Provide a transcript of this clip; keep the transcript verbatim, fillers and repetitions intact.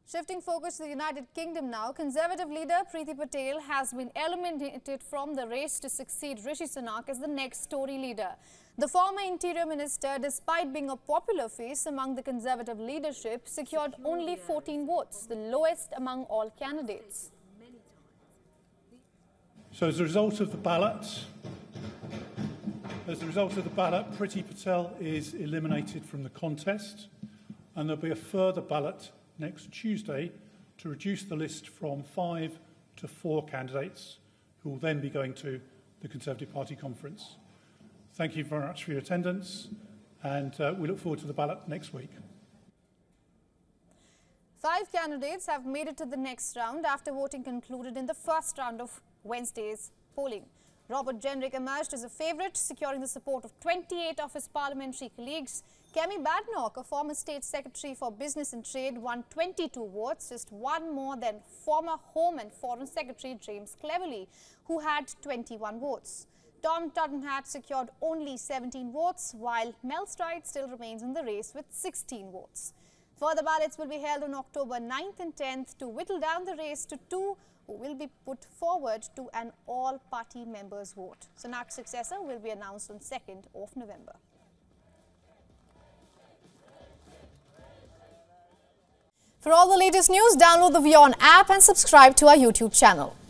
Shifting focus to the United Kingdom now, Conservative leader Priti Patel has been eliminated from the race to succeed Rishi Sunak as the next Tory leader. The former Interior Minister, despite being a popular face among the Conservative leadership, secured only fourteen votes, the lowest among all candidates. So as a result of the ballot, as a result of the ballot, Priti Patel is eliminated from the contest, and there'll be a further ballot next Tuesday to reduce the list from five to four candidates who will then be going to the Conservative Party conference. Thank you very much for your attendance, and uh, we look forward to the ballot next week. Five candidates have made it to the next round after voting concluded in the first round of Wednesday's polling. Robert Jenrick emerged as a favourite, securing the support of twenty-eight of his parliamentary colleagues. Kemi Badenoch, a former State Secretary for Business and Trade, won twenty-two votes, just one more than former Home and Foreign Secretary James Cleverly, who had twenty-one votes. Tom Tuttenhat secured only seventeen votes, while Mel Stride still remains in the race with sixteen votes. Further ballots will be held on October ninth and tenth to whittle down the race to two who will be put forward to an all-party members' vote. Sunak's successor will be announced on second of November. For all the latest news, download the WION app and subscribe to our YouTube channel.